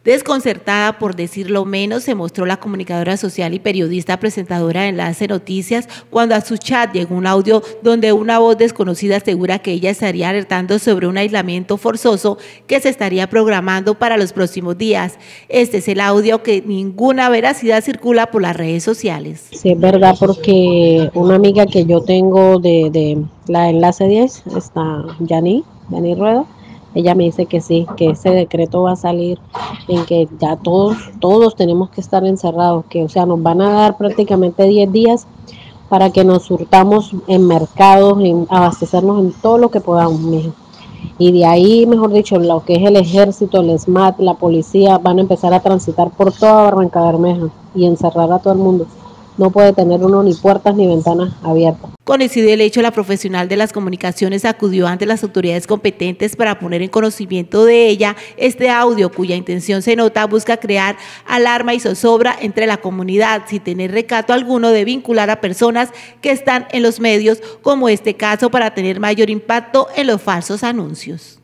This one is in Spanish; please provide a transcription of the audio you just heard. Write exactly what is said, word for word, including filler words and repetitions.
Desconcertada, por decirlo menos, se mostró la comunicadora social y periodista presentadora de Enlace Noticias cuando a su chat llegó un audio donde una voz desconocida asegura que ella estaría alertando sobre un aislamiento forzoso que se estaría programando para los próximos días. Este es el audio que ninguna veracidad circula por las redes sociales. Sí, es verdad, porque una amiga que yo tengo de, de la Enlace diez, está Yani, Yani Rueda, ella me dice que sí, que ese decreto va a salir, en que ya todos, todos tenemos que estar encerrados, que o sea, nos van a dar prácticamente diez días para que nos surtamos en mercados, en abastecernos en todo lo que podamos, mija. Y de ahí, mejor dicho, lo que es el ejército, el S M A T, la policía, van a empezar a transitar por toda Barranca Bermeja y encerrar a todo el mundo. No puede tener uno ni puertas ni ventanas abiertas. Conocido el hecho, la profesional de las comunicaciones acudió ante las autoridades competentes para poner en conocimiento de ella este audio, cuya intención se nota busca crear alarma y zozobra entre la comunidad, sin tener recato alguno de vincular a personas que están en los medios, como este caso, para tener mayor impacto en los falsos anuncios.